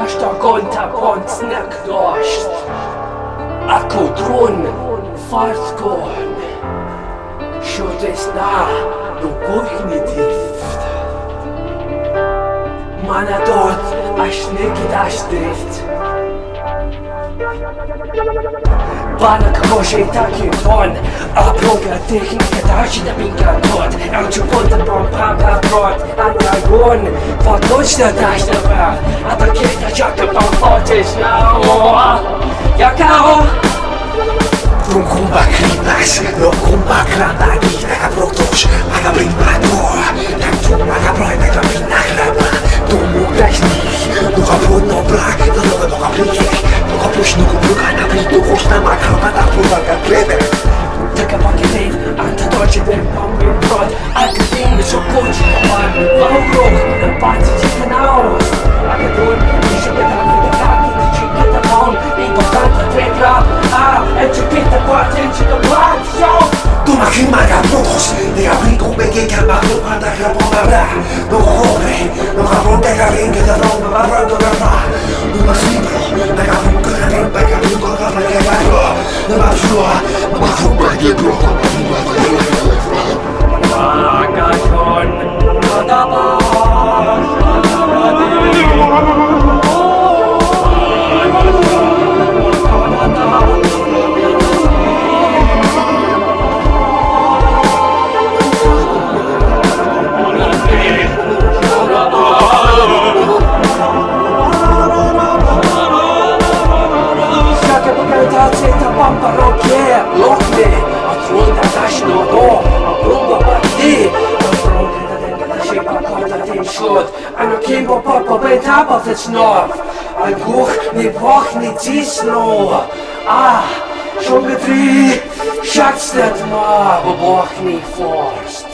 ta konta pont snek dosht Ako drun fart kohn Shotes na do kuchni drift Mana dort aż nekid aż drift Banak koşey taki ton Aproga tehnika taşı da binka tot Elçu ponta pom pampa prot Andragon Fatoçta taşta var Ataketa çakta pom fotes na Yakao Rumkumba kripas, rumkumba krabagi Nakaprotos, nakabrimado Nakaproy, nakabinagraba Tumuglasnih, nukaprod no brak Nukaplikik, nukapush nukubruka Nabrito kosta makraba Nakpruvaga kleder Taka paketet, anta doce de pampe prot Akatin de sokoci kapan Vaurok, na pati de kanaos Akadon, nisha bedan de kaki De chiketa pon, importante tetra Etiqueta patente do show Toma krimaga protos, nekabrito begeka Makrupa nakrabonabra Nukobre, nukabronte karinke Da ronga barrando gaba Numasibro, nakabronka karimba Kabruko gaba kebaro Nabashua, makrupa gebro Agashon, Nadabash Top of its north, ein Buch, ne Boch, ne Tisno. Schon getrie, Schatz der Tma, beboch ne Forst.